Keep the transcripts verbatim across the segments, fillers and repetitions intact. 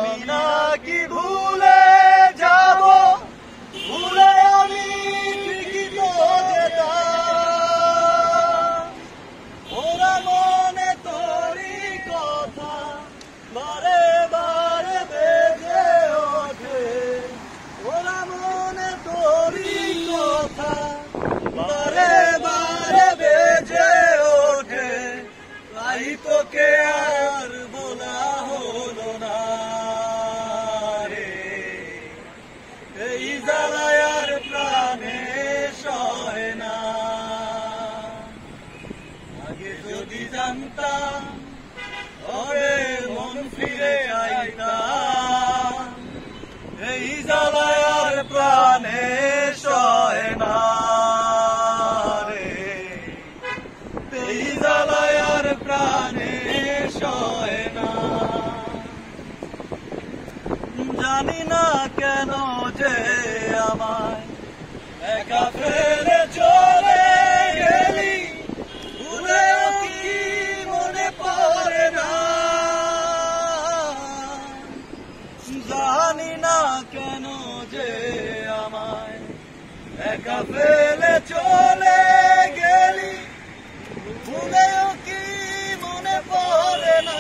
আমি নাকি ভুলে যাব, ভুলে আমি ঠিকই তো যেতাম। ওরা মনে তোরই কথা বারে বারে বেজে ওঠে, ওরা মনে তোরই কথা বারে বারে বেজে ওঠে। তাই তোকে আর বলা হলো না রে, এই জ্বালায় আর প্রাণে সয় না। আগে যদি জানতাম তবে মন ফিরে আইতাম, এই জ্বালায় আর প্রাণে সয় না রে, এই জ্বালায় আর প্রাণে সয় না। জানি না কেন যে আমায় একা ফেলে চলে গেলি, ভুলেও কি মনে পড়ে না। জানি না কেন যে আমায় একা ফেলে চলে গেলি, ভুলেও কি মনে পড়ে না।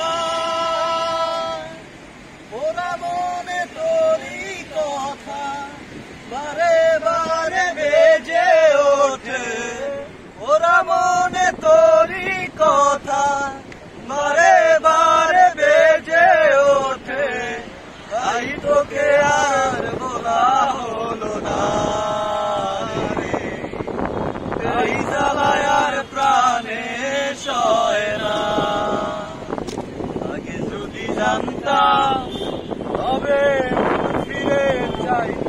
ওরা মনে তোরই কথা বারে বারে বেজে ওঠে, ওরা মনে তোরই কথা বারে বারে বেজে ওঠে। তাই তোকে আর বলা হলো না রে, এই জ্বালায় আর প্রাণে সয় না। আগে যদি জানতাম তবে ফিরে চাই।